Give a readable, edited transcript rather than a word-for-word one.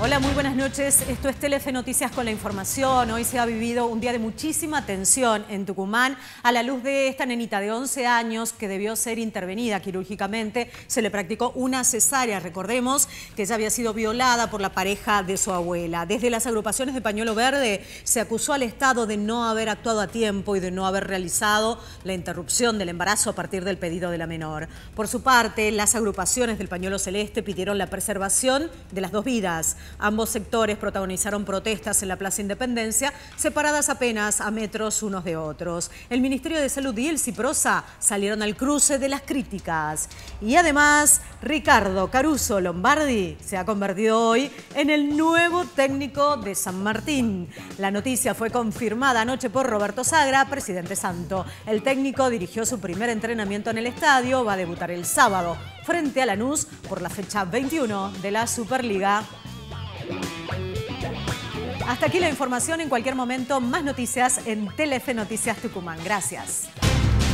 Hola, muy buenas noches. Esto es Telefe Noticias con la información. Hoy se ha vivido un día de muchísima tensión en Tucumán a la luz de esta nenita de 11 años que debió ser intervenida quirúrgicamente. Se le practicó una cesárea. Recordemos que ella había sido violada por la pareja de su abuela. Desde las agrupaciones de Pañuelo Verde se acusó al Estado de no haber actuado a tiempo y de no haber realizado la interrupción del embarazo a partir del pedido de la menor. Por su parte, las agrupaciones del Pañuelo Celeste pidieron la preservación de las dos vidas. Ambos sectores protagonizaron protestas en la Plaza Independencia, separadas apenas a metros unos de otros. El Ministerio de Salud y el Ciprosa salieron al cruce de las críticas. Y además, Ricardo Caruso Lombardi se ha convertido hoy en el nuevo técnico de San Martín. La noticia fue confirmada anoche por Roberto Sagra, presidente santo. El técnico dirigió su primer entrenamiento en el estadio, va a debutar el sábado frente a Lanús por la fecha 21 de la Superliga. Hasta aquí la información. En cualquier momento, más noticias en Telefe Noticias Tucumán. Gracias.